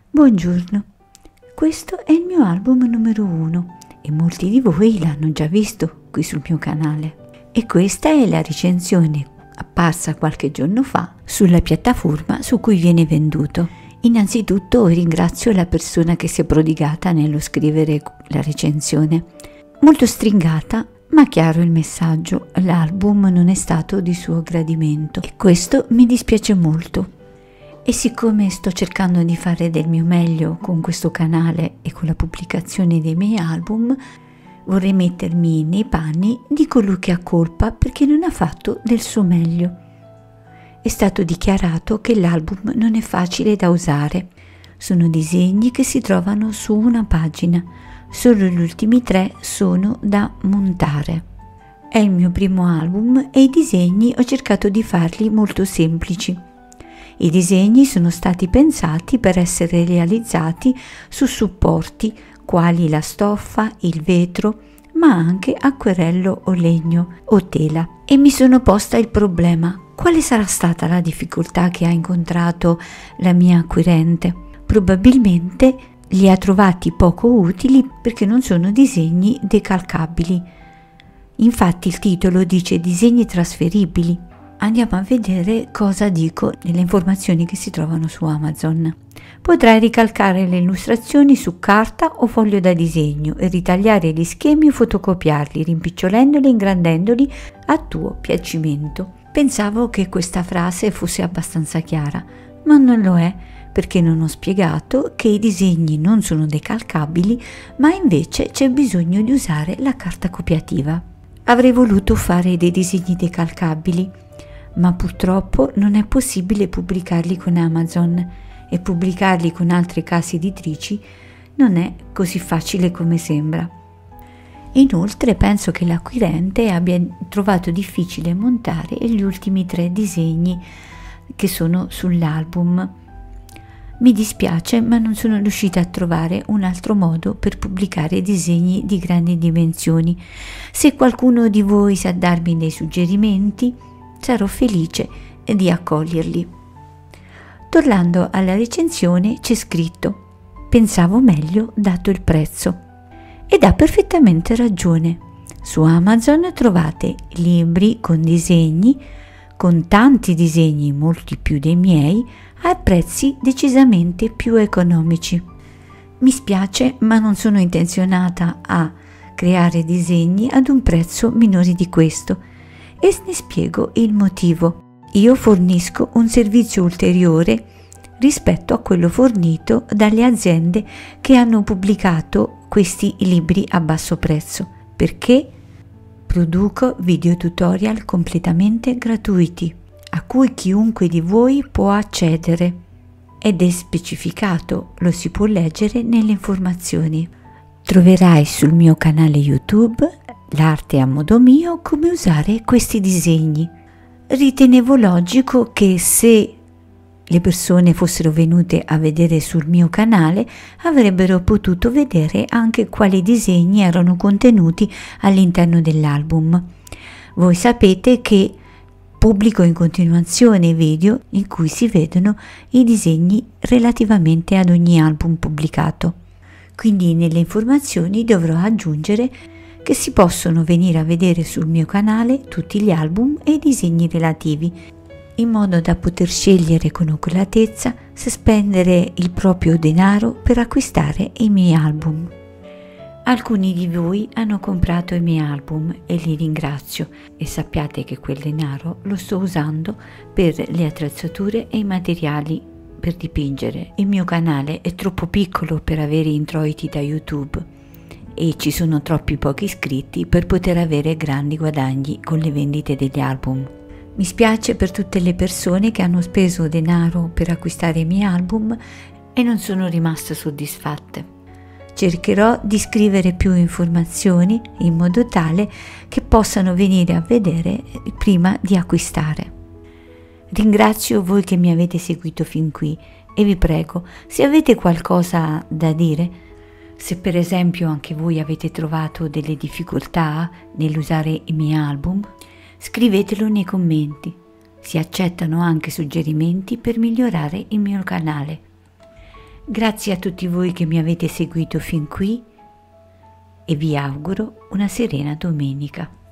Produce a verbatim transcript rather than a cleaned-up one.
Buongiorno, questo è il mio album numero uno e molti di voi l'hanno già visto qui sul mio canale. E questa è la recensione apparsa qualche giorno fa sulla piattaforma su cui viene venduto. Innanzitutto ringrazio la persona che si è prodigata nello scrivere la recensione. Molto stringata, ma chiaro il messaggio: l'album non è stato di suo gradimento e questo mi dispiace molto. E siccome sto cercando di fare del mio meglio con questo canale e con la pubblicazione dei miei album, vorrei mettermi nei panni di colui che ha colpa perché non ha fatto del suo meglio. È stato dichiarato che l'album non è facile da usare. Sono disegni che si trovano su una pagina, solo gli ultimi tre sono da montare. È il mio primo album e i disegni ho cercato di farli molto semplici. I disegni sono stati pensati per essere realizzati su supporti quali la stoffa, il vetro, ma anche acquerello o legno o tela. E mi sono posta il problema: quale sarà stata la difficoltà che ha incontrato la mia acquirente? Probabilmente li ha trovati poco utili perché non sono disegni decalcabili. Infatti il titolo dice disegni trasferibili. Andiamo a vedere cosa dico nelle informazioni che si trovano su Amazon. Potrai ricalcare le illustrazioni su carta o foglio da disegno e ritagliare gli schemi o fotocopiarli, rimpicciolendoli e ingrandendoli a tuo piacimento. Pensavo che questa frase fosse abbastanza chiara, ma non lo è, perché non ho spiegato che i disegni non sono decalcabili, ma invece c'è bisogno di usare la carta copiativa. Avrei voluto fare dei disegni decalcabili, ma purtroppo non è possibile pubblicarli con Amazon e pubblicarli con altre case editrici non è così facile come sembra. Inoltre penso che l'acquirente abbia trovato difficile montare gli ultimi tre disegni che sono sull'album. Mi dispiace, ma non sono riuscita a trovare un altro modo per pubblicare disegni di grandi dimensioni. Se qualcuno di voi sa darmi dei suggerimenti, sarò felice di accoglierli. Tornando alla recensione, c'è scritto: pensavo meglio dato il prezzo. Ed ha perfettamente ragione. Su Amazon trovate libri con disegni, con tanti disegni, molti più dei miei, a prezzi decisamente più economici. Mi spiace, ma non sono intenzionata a creare disegni ad un prezzo minore di questo. E ne spiego il motivo. Io fornisco un servizio ulteriore rispetto a quello fornito dalle aziende che hanno pubblicato questi libri a basso prezzo, perché produco video tutorial completamente gratuiti a cui chiunque di voi può accedere ed è specificato, lo si può leggere nelle informazioni. Troverai sul mio canale YouTube L'arte a modo mio come usare questi disegni. Ritenevo logico che se le persone fossero venute a vedere sul mio canale avrebbero potuto vedere anche quali disegni erano contenuti all'interno dell'album. Voi sapete che pubblico in continuazione video in cui si vedono i disegni relativamente ad ogni album pubblicato. Quindi nelle informazioni dovrò aggiungere che si possono venire a vedere sul mio canale tutti gli album e i disegni relativi, in modo da poter scegliere con oculatezza se spendere il proprio denaro per acquistare i miei album. Alcuni di voi hanno comprato i miei album e li ringrazio, e sappiate che quel denaro lo sto usando per le attrezzature e i materiali per dipingere. Il mio canale è troppo piccolo per avere introiti da YouTube e ci sono troppi pochi iscritti per poter avere grandi guadagni con le vendite degli album. Mi spiace per tutte le persone che hanno speso denaro per acquistare i miei album e non sono rimaste soddisfatte. Cercherò di scrivere più informazioni in modo tale che possano venire a vedere prima di acquistare. Ringrazio voi che mi avete seguito fin qui e vi prego, se avete qualcosa da dire, se per esempio anche voi avete trovato delle difficoltà nell'usare i miei album, scrivetelo nei commenti. Si accettano anche suggerimenti per migliorare il mio canale. Grazie a tutti voi che mi avete seguito fin qui e vi auguro una serena domenica.